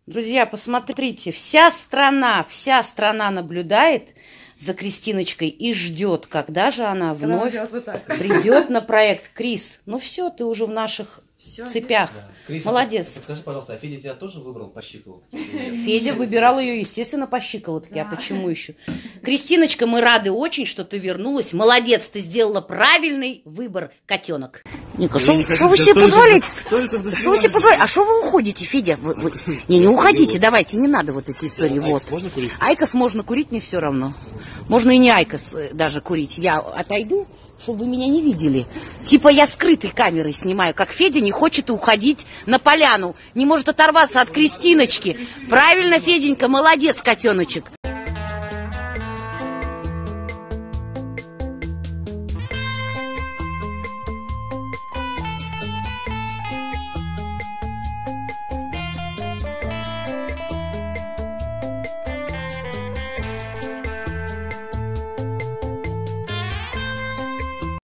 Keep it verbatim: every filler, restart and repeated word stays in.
Друзья, посмотрите, вся страна, вся страна наблюдает за Кристиночкой и ждет, когда же она вновь вот придет на проект. Крис, ну все, ты уже в наших все, цепях. Да. Крис, молодец. А скажи, пожалуйста, а Федя тебя тоже выбрал по щиколотке? Федя выбирал ее, естественно, по щиколотке. Да. А почему еще? Кристиночка, мы рады очень, что ты вернулась. Молодец, ты сделала правильный выбор, котенок. Ника, что вы себе позволите? Что вы себе позволите? А что вы уходите, Федя? Вы, вы... Не, не уходите, давайте, не надо вот эти истории. Вот. Айкос можно курить, мне все равно. Можно и не айкос даже курить. Я отойду, чтобы вы меня не видели. Типа я скрытой камерой снимаю, как Федя не хочет уходить на поляну. Не может оторваться от Кристиночки. Правильно, Феденька, молодец, котеночек.